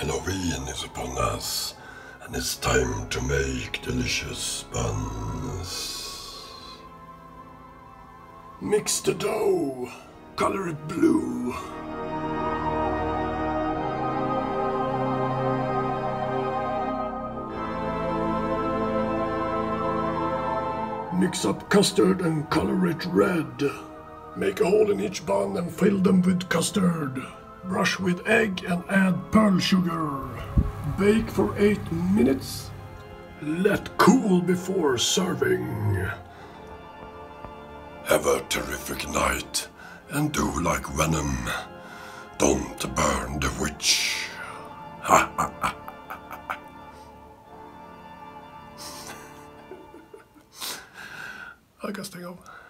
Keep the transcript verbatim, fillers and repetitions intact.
Halloween is upon us, and it's time to make delicious buns. Mix the dough, color it blue. Mix up custard and color it red. Make a hole in each bun and fill them with custard. Brush with egg and add pearl sugar. Bake for eight minutes. Let cool before serving. Have a terrific night and do like Venom. Don't burn the witch. Ha ha ha. Jag kan stänga av.